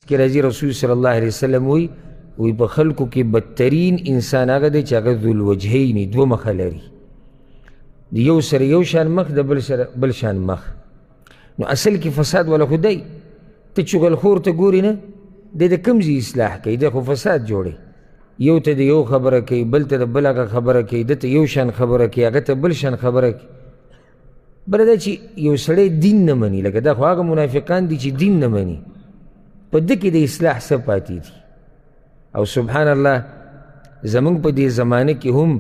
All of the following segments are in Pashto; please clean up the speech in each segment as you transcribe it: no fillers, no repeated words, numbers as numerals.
کې راځي رسول صلی الله علیه وسلم وی په خلکو کې بدترین انسان هغه دی چې هغه ذوالوجهین دوه مخه لري، د یو سره یو شان مخ، د بل سره بل شان مخ. نو اصل کې فساد والا خو دی. ته چغلخور ته ګوري نه، دی د کوم ځای اصلاح کوي؟ دی خو فساد جوړوي. یو ته د یو خبره کوي، بل ته د بل هغه خبره کوي، ده ته یو شان خبره کوي، هغه ته بل شان خبره کوي. بله دا چې یو سړی دین نه مني، لکه دا خو هغه منافقان دي چې دین نه مني، په ده کې د اصلاح څه پاتې دي؟ او سبحان الله زمونږ په دې زمانه کې هم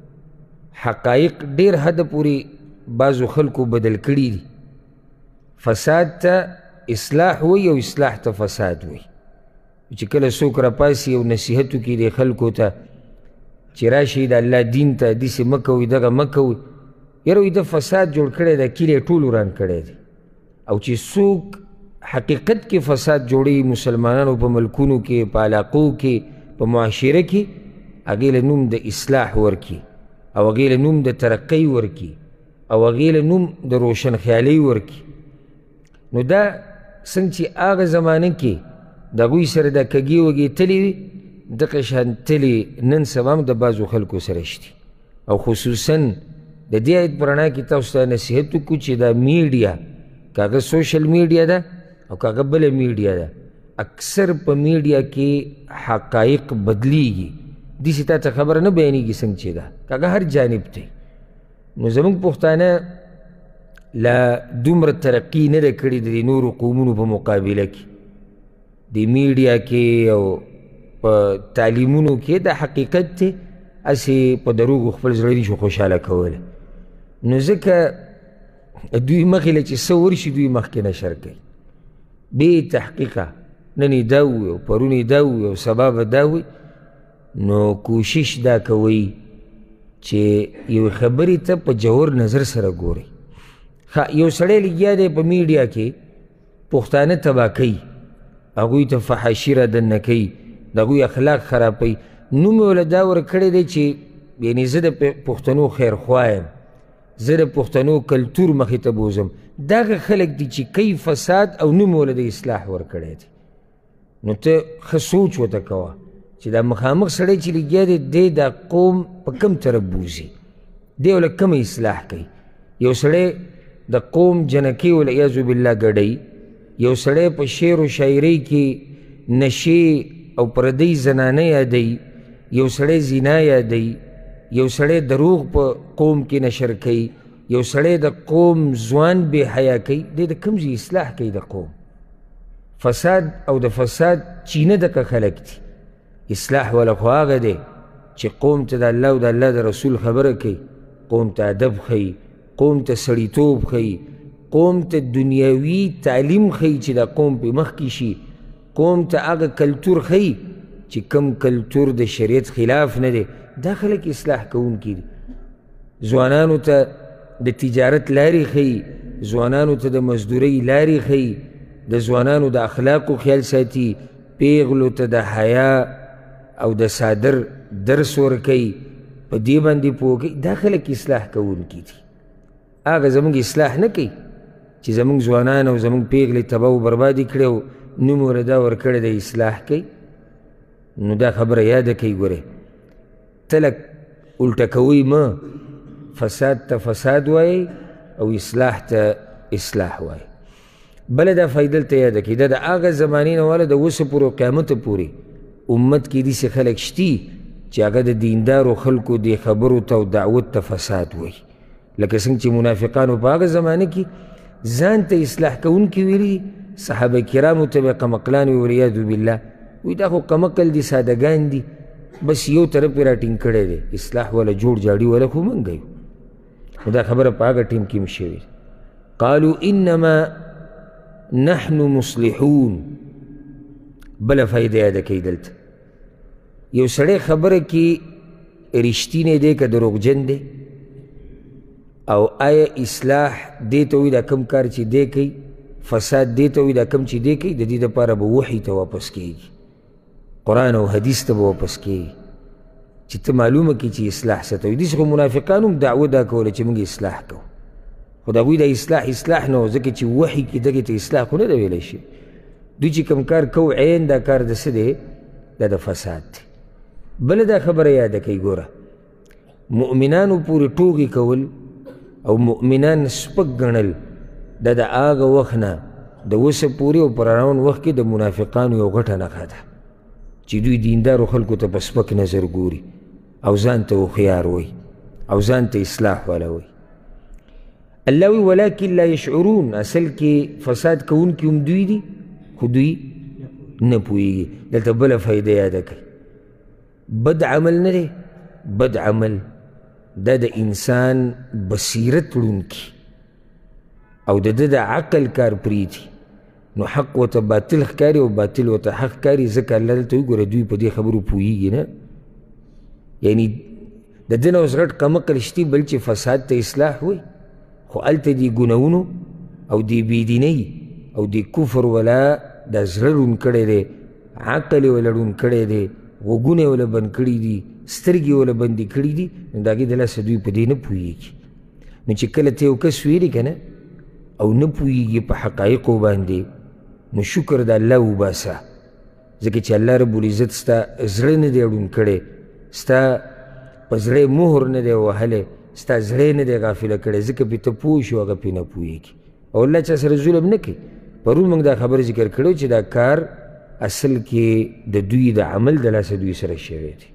حقایق ډېر حده پورې بعضو خلکو بدل کړي دي. فساد ته اصلاح وي او اصلاح ته فساد وي. چې کله څوک راپاسي او نصیحت وکړي د خلکو ته چې راشئ د الله دین ته داسې مه کوئ، دغه مه کوئ، یاره وایي ده فساد جوړ کړی ده، کلی ټول وران کړی دی. او چې څوک حقیقت کې فساد جوړوي مسلمانانو په ملکونو کې، په علاقو کې، په معاشره کې، هغې له نوم د اصلاح ورکي، او هغې له نوم د ترقۍ ورکي، او هغې له نوم د روشنخیالۍ ورکي. نو دا څنګه چې هغه زمانه کې د هغوی سره دا کږې وږې تلې وي، دغه شان تلې نن سبا هم د بعضو خلکو سره شتي. او خصوصا د دې آیت په رڼا کې تاسو ته نصیحت وکړو چې دا میډیا، که هغه سوشل میډیا ده او که هغه بله میډیا ده، اکثر په میډیا کې حقایق بدلیږي، داسې تا ته خبره نه بیانېږي څنګه چې ده، که هغه هر جانب ته. نو زموږ پښتانه لا دومره ترقي نه ده کړې د نورو قومونو په مقابله کې، د میډیا کې او په تعلیمونو کې د حقیقت دی، هسې په دروغو خپل زړه نشو خوشحاله کولی. نو ځکه دوی مخې له چې څه ورشي دوی مخکې نشر کوي بې تحقیقه، نن یې دا ووي او پرون یې دا ووي او سبا به دا ووي. نو کوشش دا کوئ چې یو خبرې ته په جوور نظر سره ګورئ. یو سړی لګیا دی په میډیا کې پښتانه تباه کوي، هغوی ته فحاشي را دننه کوي، د هغوی اخلاق خرابوي. نوم یې وله دا ورکړی دی چې یعنې زه د پښتنو خیرخوا یم، زه د پښتنو کلتور مخې ته بوځم. دغه خلک دي چې کوي فساد او نوم یې وله د اصلاح ورکړی دی. نو ته ښه سوچ ورته کوه چې دا مخامخ سړی چې لګیا دی، دی دا قوم په کوم طرف بوځي، دی وله کومه اصلاح کوي. یو سړی د قوم جنکې والعیاذ بالله ګډوي، یو سړی په شعر و شاعرۍ کې نشې او پردۍ زنانه یادوي، یو سړی زنا یادوي، یو سړی دروغ په قوم کې نشر کوي، یو سړی د قوم ځوان بې حیا کوي. دی د کوم ځای اصلاح کوي د قوم؟ فساد او د فساد چینه دغه خلک دي. اصلاح والا خو هغه دی چې قوم ته د الله او د الله د رسول خبره کوي، قوم ته ادب ښیي، قوم ته سړیتوب ښیي، قوم ته دنیاوي تعلیم ښیي چې دا قوم پې مخکې شي، قوم ته هغه کلتور ښیي چې کم کلتور د شریعت خلاف نه دی. دا خلک اصلاح کوونکي دي. ځوانانو ته د تجارت لارې ښیي، ځوانانو ته د مزدورۍ لارې ښیي، د ځوانانو د اخلاقو خیال ساتي، پیغلو ته د حیا او د صادر درس ورکوي، په دې باندې پوه کوي. دا خلک اصلاح کوونکي دي. هغه زموږ اصلاح نه کوي چې زموږ ځوانان او زموږ پیغلې تباه و بربادي کړي او نوم ورته دا ورکړی دی اصلاح کوي. نو دا خبره یاده کوي. ګورئ ته لږ الټه کوئ مه، فساد ته فساد وایي او اصلاح ته اصلاح وایي. بله دا فایده دلته یاده کړي، دا د هغه زمانې نه واله د اوسه پورې قیامته پورې امت کې داسې خلک شتي چې هغه د دیندارو خلکو دې خبرو ته او دعوت ته فساد وایي. لکه څنګه چې منافقانو په هغه زمانه کې ځان ته اصلاح کوونکي ویلي، صحابه کرامو ته به قمقلان وي والعیاذ بالله. وایي دا خو قمقل دي، سادهګان دي، بس یو طرف یې را ټینګ کړی دی، اصلاح والا جوړ جاړي والا خو موږ یو. نو دا خبره په هغه ټیم کې هم شوې. قالوا انما نحن مصلحون. بله فایده یاده کوي دلته. یو سړی خبره کې رښتینی دی که دروغجن دی، او آیا اصلاح دې ته وایي دا کم کار چې دی کوي، فساد دې ته وایي دا کم چې دی کوي، د دې دپاره به وحي ته واپس کېږي، قرآن او حدیث ته به واپس کېږي چې ته معلومه کړي چې اصلاح څه ته وایي. داسې خو منافقانو هم دعوه دا کوله چې موږ اصلاح کوو، خو د هغوی دا اصلاح نه و، ځکه چې وحي کې دغې ته اصلاح خو نه ده ویلی شي. دوی چې کوم کار کو عین دا کار د څه دی دا د فساد دی. بله دا خبره یاده کوي ګوره مؤمنانو پورې ټوغې کول او مؤمنان سپک ګڼل دا د هغه وخت نه د اوسه پورې او پر روان وخت کې د منافقانو یو غټه نښه ده چې دوی دیندارو خلکو ته په سپک نظر ګوري او ځان ته هوښیار وایي او ځان ته اصلاح والا وایي. الله وی ولکن لا یشعرون، اصل کې فساد کوونکي هم دوی دي خو دوی نه پوهېږي. دلته بله فایده یاده کوي بد عمل نه دی، بد عمل دا د انسان بصیرت ړوندکي او د ده د عقل کار پرېږدي نو حق ورته باطل ښکاري او باطل ورته حق ښکاري. ځکه الله دلته وګوره دوی په دې خبرو پوهېږي نه، یعنی د ده نه اوس غټ کمقل شتي بل چې فساد ته اصلاح وایي خو هلته دې ګناهونو او دې بېدینۍ او دې کفر ولا دا زړه ړوند کړی دی، عقل یې ولا ړوند کړی دی، غوږونه یې ولا بند کړي دي، سترګې ولا بندې کړي دي، نو د هغې د لاسه دوی په دې نه پوهېږي. نو چې کله ته یو کس ویلي که نه او نه پوهېږي په حقایقو باندې نو شکر د الله وباسه، ځکه چې الله رب العزت ستا زړه نه دی ړوند کړی، ستا په زړه مهر نه دی وهلی، ستا زړه نه دی غافله کړی، ځکه پې ته پوه شو هغه پې نه پوهېږي. او الله چا سره ظلم نه کوي. پرون موږ دا خبر ذکر کړو چې دا کار اصل کې د دوی د عمل د لاسه دوی سره شوی دی.